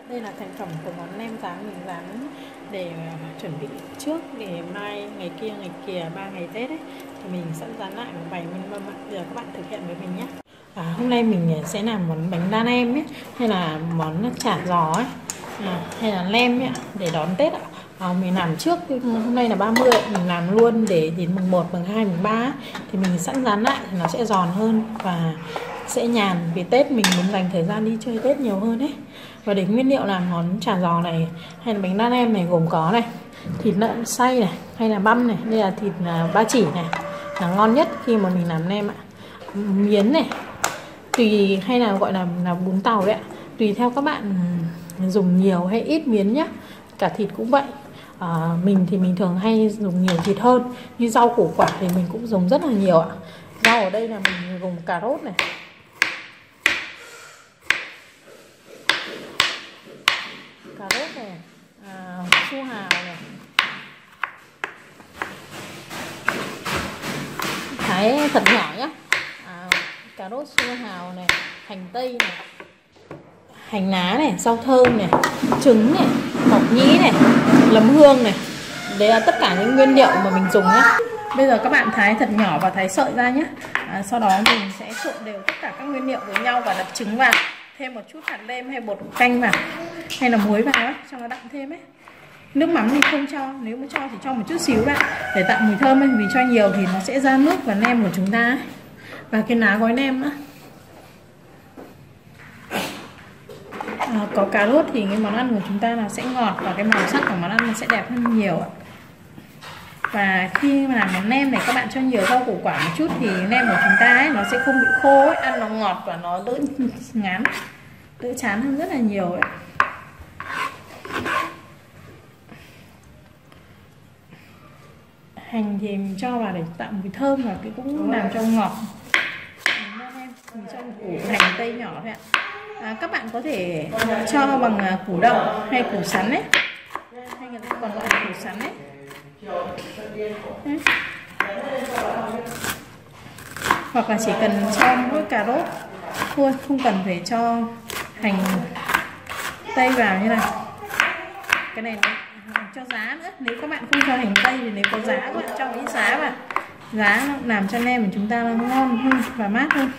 Đây là thành phẩm của món nem rán mình rán để chuẩn bị trước để mai ngày kia 3 ngày Tết ấy thì mình sẵn rán lại và bày mình mâm. Giờ các bạn thực hiện với mình nhé. Hôm nay mình sẽ làm món bánh đa nem ấy, hay là món chả giò ấy, hay là nem ấy, để đón Tết ạ. Mình làm trước, hôm nay là 30 mình làm luôn để đến mùng 1, mùng 2, mùng 3 thì mình sẵn rán lại thì nó sẽ giòn hơn và sẽ nhàn, vì Tết mình muốn dành thời gian đi chơi Tết nhiều hơn ấy. Và để nguyên liệu làm món chả giò này hay là bánh đa nem này gồm có này, thịt lợn xay này hay là băm này, đây là thịt ba chỉ này là ngon nhất khi mà mình làm nem ạ. Miến này, tùy hay là gọi là bún tàu đấy ạ, tùy theo các bạn dùng nhiều hay ít miến nhé. Cả thịt cũng vậy. Mình thì mình thường hay dùng nhiều thịt hơn. Như rau củ quả thì mình cũng dùng rất là nhiều ạ. Rau ở đây là mình dùng cà rốt này, su hào này, thái thật nhỏ nhé. Cà rốt, su hào này, hành tây này, hành lá này, rau thơm này, trứng này, mộc nhĩ này, nấm hương này. Đấy là tất cả những nguyên liệu mà mình dùng nhé. Bây giờ các bạn thái thật nhỏ và thái sợi ra nhé. Sau đó mình sẽ trộn đều tất cả các nguyên liệu với nhau và đập trứng vào, thêm một chút hạt nêm hay bột canh vào, hay là muối vào ấy, cho nó đậm thêm ấy. Nước mắm thì không cho, nếu mà cho thì cho một chút xíu bạn để tạo mùi thơm ấy, vì cho nhiều thì nó sẽ ra nước vào nem của chúng ta ấy. Và cái lá gói nem nữa. Có cà rốt thì cái món ăn của chúng ta là sẽ ngọt và cái màu sắc của món ăn nó sẽ đẹp hơn nhiều ạ. Và khi mà làm món nem này các bạn cho nhiều rau củ quả một chút thì nem của chúng ta ấy, nó sẽ không bị khô ấy, ăn nó ngọt và nó đỡ ngán, đỡ chán hơn rất là nhiều ấy. Hành thì mình cho vào để tạo mùi thơm và cái cũng làm cho ngọt. Mình cho một củ hành tây nhỏ thôi ạ. Các bạn có thể cho bằng củ đậu hay củ sắn ấy, hay người ta còn gọi là củ sắn ấy. Hoặc là chỉ cần cho mỗi cà rốt thôi, không cần phải cho hành tây vào như này. Cái này cho giá nữa, nếu các bạn không cho hành tây thì nếu có giá các bạn cho ít giá vào. Giá làm cho nem của chúng ta nó ngon hơn và mát hơn.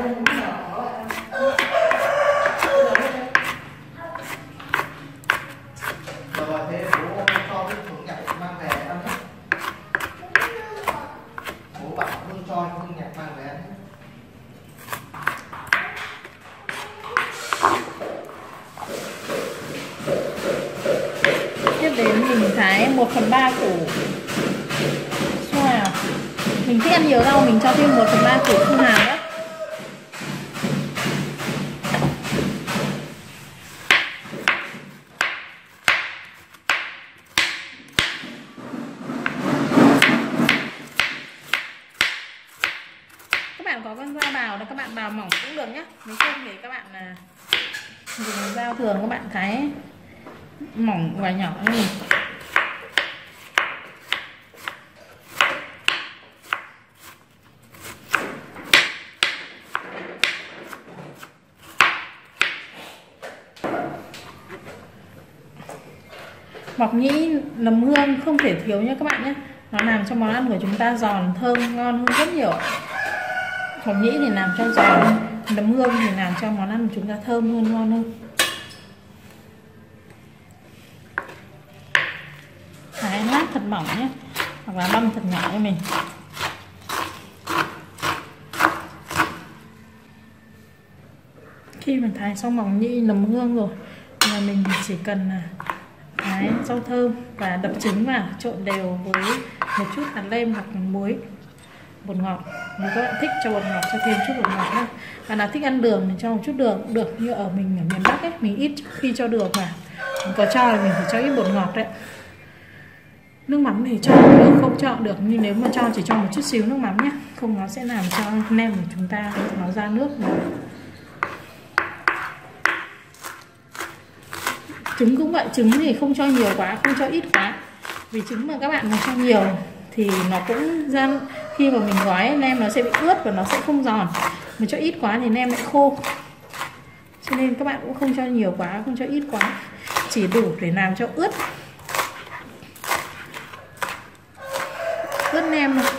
Tiếp đến mình thái 1/3 củ su hào. Mình thích ăn nhiều rau, mình cho thêm 1/3 củ su hào nữa. Các bạn có con dao bào thì các bạn bào mỏng cũng được nhé. Nếu không thì các bạn dùng dao thường các bạn thái mỏng và nhỏ như mình. Mộc nhĩ, nấm hương không thể thiếu nhé các bạn nhé. Nó làm cho món ăn của chúng ta giòn, thơm, ngon hơn rất nhiều. Mộc nhĩ thì làm cho giòn, nấm hương thì làm cho món ăn của chúng ta thơm hơn, ngon hơn. Thái lát thật mỏng nhé, hoặc là băm thật nhỏ cho mình. Khi mà thái xong mộc nhĩ, nấm hương rồi là mình chỉ cần thái rau thơm và đập trứng vào, trộn đều với một chút hạt nêm hoặc muối, bột ngọt. Nếu các bạn thích cho bột ngọt cho thêm chút bột ngọt nữa. Bạn nào thích ăn đường thì cho một chút đường cũng được, như ở mình ở miền Bắc ấy, mình ít khi cho đường vào. Mình có cho thì mình phải cho ít bột ngọt đấy. Nước mắm thì cho được, không cho được, nhưng nếu mà cho chỉ cho một chút xíu nước mắm nhé, không nó sẽ làm cho nem của chúng ta nó ra nước nữa. Trứng cũng vậy, trứng thì không cho nhiều quá, không cho ít quá. Vì trứng mà các bạn mà cho nhiều thì nó cũng ra, khi mà mình gói nem nó sẽ bị ướt và nó sẽ không giòn. Mà cho ít quá thì nem lại khô. cho nên các bạn cũng không cho nhiều quá, không cho ít quá, chỉ đủ để làm cho ướt nem thôi.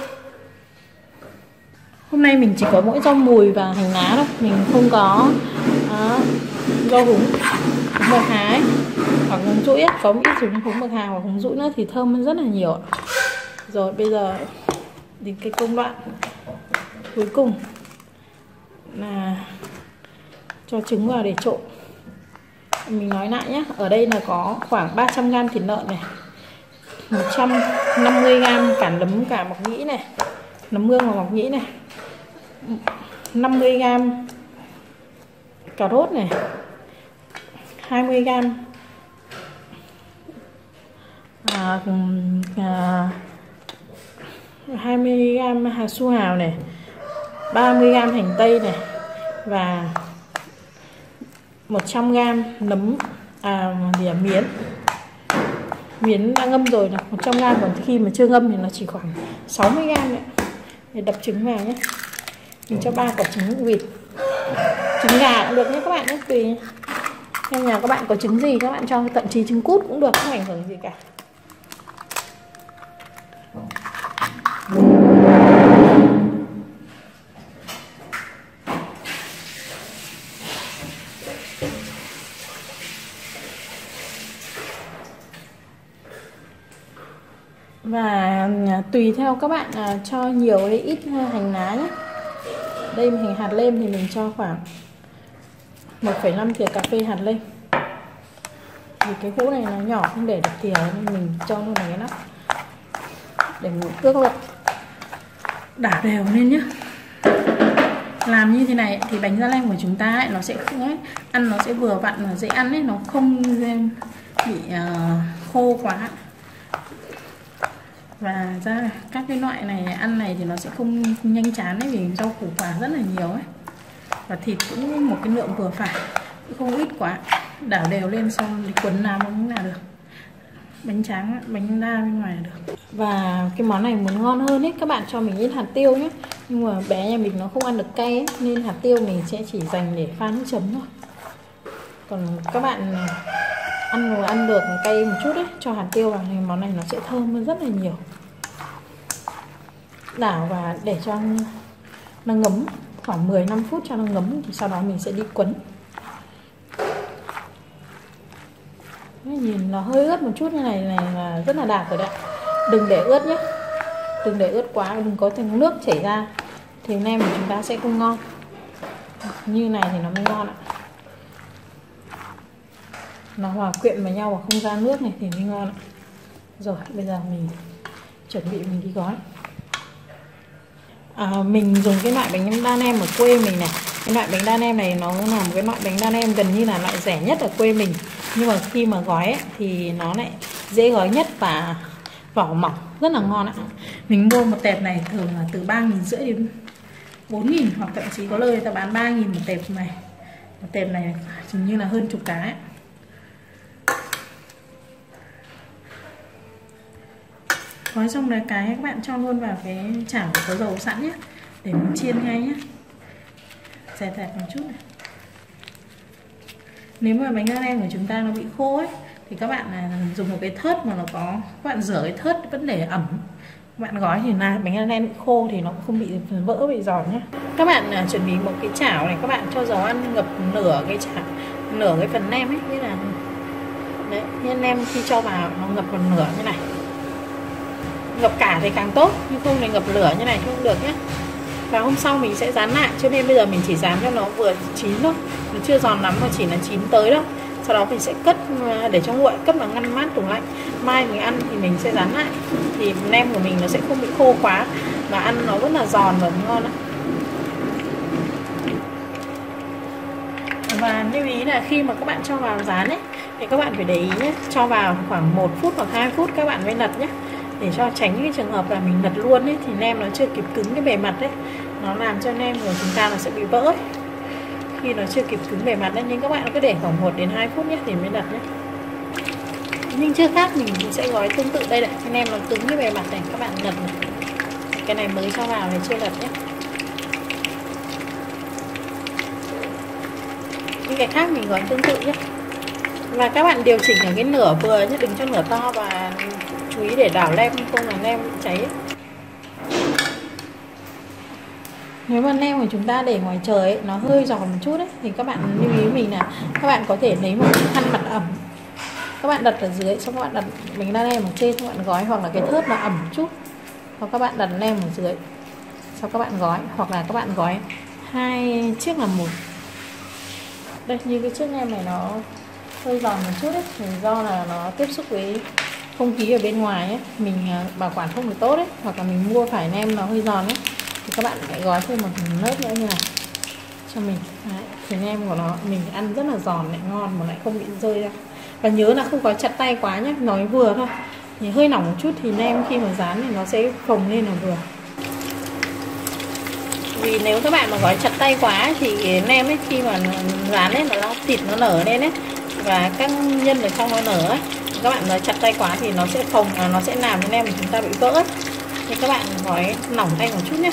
Hôm nay mình chỉ có mỗi rau mùi và hành lá thôi, mình không có rau húng bạc hà ấy, hoặc húng rũi ấy. Có ít dùng húng bạc hà hoặc húng rũi nữa thì thơm rất là nhiều. Rồi bây giờ đến cái công đoạn cuối cùng là cho trứng vào để trộn. Mình nói lại nhé, ở đây là có khoảng 300g thịt lợn này, 150g cả nấm cả mọc nhĩ này, nấm hương và mọc nhĩ này, 50g cà rốt này, 20g 20g hạt su hào này, 30g hành tây này và 100g nấm miến đã ngâm rồi là 100g, còn khi mà chưa ngâm thì nó chỉ khoảng 60g đấy. Để đập trứng vào nhé. Mình cho 3 quả trứng vịt, trứng gà cũng được nhé các bạn nhé, tùy trong nhà các bạn có trứng gì các bạn cho, thậm chí trứng cút cũng được, không ảnh hưởng gì cả. Và tùy theo các bạn cho nhiều hay ít hành lá nhé. Đây mình hạt lem thì mình cho khoảng 1,5 thìa cà phê hạt lem. Vì cái hũ này nó nhỏ không để được thìa nên mình cho luôn cái nắp để mình ước lượng, đảo đều lên nhé. Làm như thế này thì bánh da lem của chúng ta ấy, nó sẽ ăn nó sẽ vừa vặn và dễ ăn ấy, nó không bị khô quá. Và ra các cái loại này ăn này thì nó sẽ không nhanh chán ấy, vì rau củ quả rất là nhiều ấy, và thịt cũng một cái lượng vừa phải, không ít quá. Đảo đều lên xong thì quấn làm cũng là được, bánh tráng bánh đa bên ngoài là được. Và cái món này muốn ngon hơn ấy, các bạn cho mình ít hạt tiêu nhé, nhưng mà bé nhà mình nó không ăn được cay ấy, nên hạt tiêu mình sẽ chỉ dành để pha nước chấm thôi. Còn các bạn ăn được cay một chút đấy, cho hạt tiêu vào thì món này nó sẽ thơm hơn rất là nhiều. Đảo và để cho nó ngấm khoảng 15 phút cho nó ngấm, thì sau đó mình sẽ đi quấn. Nhìn nó hơi ướt một chút như này là rất là đạt rồi đấy. Đừng để ướt nhé, đừng để ướt quá, đừng có thêm nước chảy ra thì nem của chúng ta sẽ không ngon. Như này thì nó mới ngon ạ. Nó hòa quyện với nhau và không ra nước này thì mới ngon ạ. Rồi bây giờ mình chuẩn bị mình đi gói. Mình dùng cái loại bánh đa nem ở quê mình này. Cái loại bánh đa nem này nó là một cái loại bánh đa nem gần như là loại rẻ nhất ở quê mình, nhưng mà khi mà gói ấy, thì nó lại dễ gói nhất và vỏ mỏng, rất là ngon ạ. Mình mua một tệp này thường là từ 3.500 đến 4.000, hoặc thậm chí có nơi ta bán 3.000 một tệp này. Một tệp này hình như là hơn chục cái ấy. Gói xong là cái các bạn cho luôn vào cái chảo có dầu sẵn nhé, để mình chiên ngay nhé. Dẹp dẹp một chút này. Nếu mà bánh đa nem của chúng ta nó bị khô ấy thì các bạn là dùng một cái thớt mà nó có, các bạn rửa cái thớt vẫn để ẩm, các bạn gói thì là bánh đa nem bị khô thì nó cũng không bị vỡ, bị giòn nhé. Các bạn chuẩn bị một cái chảo này, các bạn cho dầu ăn ngập nửa cái chảo, nửa cái phần nem ấy, như là đấy, như nem khi cho vào nó ngập một nửa như này. Ngập cả thì càng tốt, nhưng không thì ngập lửa như này không được nhé. Và hôm sau mình sẽ rán lại, cho nên bây giờ mình chỉ rán cho nó vừa chín thôi, nó chưa giòn lắm mà chỉ là chín tới đâu. Sau đó mình sẽ cất để cho nguội, cất vào ngăn mát tủ lạnh. Mai mình ăn thì mình sẽ rán lại, thì nem của mình nó sẽ không bị khô quá và ăn nó rất là giòn và ngon đó. Và lưu ý là khi mà các bạn cho vào rán ấy thì các bạn phải để ý nhé, cho vào khoảng 1 phút hoặc 2 phút các bạn mới lật nhé, để cho tránh cái trường hợp là mình lật luôn ấy thì nem nó chưa kịp cứng cái bề mặt đấy, nó làm cho nem của chúng ta nó sẽ bị vỡ ấy. Khi nó chưa kịp cứng bề mặt đấy, nhưng các bạn cứ để khoảng 1 đến 2 phút nhé thì mới lật nhé. Nhưng chưa khác mình sẽ gói tương tự đây này, cái nem nó cứng cái bề mặt này, các bạn lật này. Cái này mới cho vào này chưa lật nhé. những cái khác mình gói tương tự nhé. Và các bạn điều chỉnh ở cái nửa vừa nhé, đừng cho nửa to, và chú ý để đảo nem không là nem bị cháy. Nếu mà nem của chúng ta để ngoài trời ấy, nó hơi giòn một chút ấy, thì các bạn lưu ý mình là các bạn có thể lấy một cái khăn mặt ẩm, các bạn đặt ở dưới, xong các bạn đặt mình ra nem ở trên, các bạn gói, hoặc là cái thớt nó ẩm một chút, hoặc các bạn đặt nem ở dưới, sau các bạn gói, hoặc là các bạn gói 2 chiếc làm một. Đây, như cái chiếc nem này nó hơi giòn một chút ấy, thì do là nó tiếp xúc với không khí ở bên ngoài ấy, mình bảo quản không được tốt ấy, hoặc là mình mua phải nem nó hơi giòn ấy, thì các bạn lại gói thêm một lớp nữa như này cho mình. Đấy, thì nem của nó mình ăn rất là giòn lại ngon mà lại không bị rơi ra. Và nhớ là không gói chặt tay quá nhé, nói vừa thôi, thì hơi nỏng một chút thì nem khi mà rán thì nó sẽ phồng lên là vừa. Vì nếu các bạn mà gói chặt tay quá thì cái nem ấy khi mà rán ấy nó thịt nó nở lên ấy, và các nhân ở trong nó nở ấy, các bạn gói chặt tay quá thì nó sẽ phồng, nó sẽ làm cho nem của chúng ta bị vỡ. Thì các bạn gói lỏng tay một chút nhé.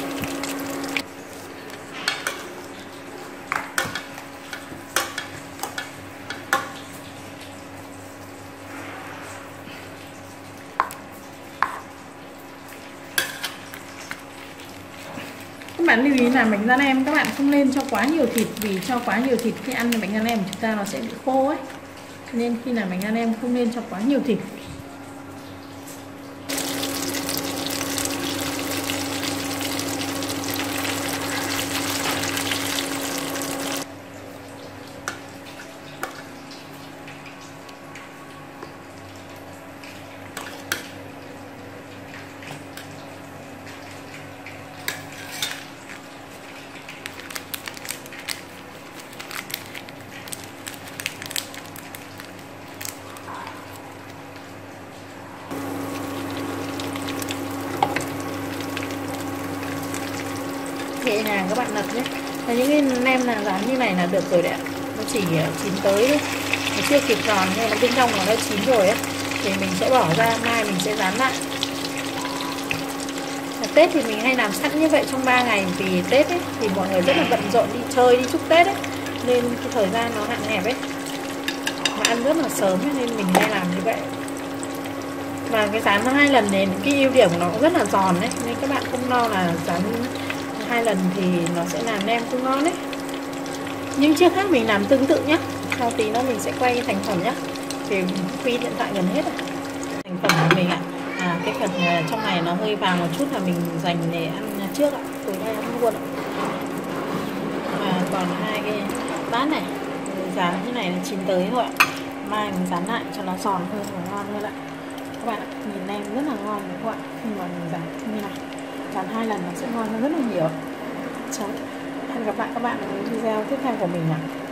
Các bạn lưu ý là bánh rán nem các bạn không nên cho quá nhiều thịt, vì cho quá nhiều thịt khi ăn bánh rán nem của chúng ta nó sẽ bị khô ấy. Nên khi làm bánh rán nem không nên cho quá nhiều thịt. Nhẹ nhàng các bạn lật nhé. Và những cái nem là rán như này là được rồi đấy ạ. Nó chỉ chín tới thôi, nó chưa kịp giòn nhưng mà bên trong nó đã chín rồi ấy, thì mình sẽ bỏ ra, mai mình sẽ rán lại. Tết thì mình hay làm sẵn như vậy trong 3 ngày, vì Tết ấy thì mọi người rất là bận rộn đi chơi, đi chúc Tết ấy, nên cái thời gian nó hạn hẹp ấy, mà ăn rất là sớm ấy, nên mình hay làm như vậy. Và cái rán nó 2 lần nên cái ưu điểm của nó cũng rất là giòn đấy, nên các bạn không lo là rán 2 lần thì nó sẽ làm nem không ngon đấy. Những chiếc khác mình làm tương tự nhé. Sau tí nữa mình sẽ quay thành phẩm nhé. Vì pin điện thoại gần hết rồi. Thành phẩm của mình ạ. Cái phần trong này nó hơi vàng một chút là mình dành để ăn trước ạ. Tối nay ăn luôn ạ. Còn 2 cái bát này rán như này là chín tới thôi ạ. Mai mình rán lại cho nó giòn hơn và ngon hơn ạ. Các bạn ạ, nhìn nem rất là ngon đúng không ạ? Khi mà mình rán như này, rán 2 lần nó sẽ ngon hơn rất là nhiều. Hẹn gặp lại các bạn ở video tiếp theo của mình ạ.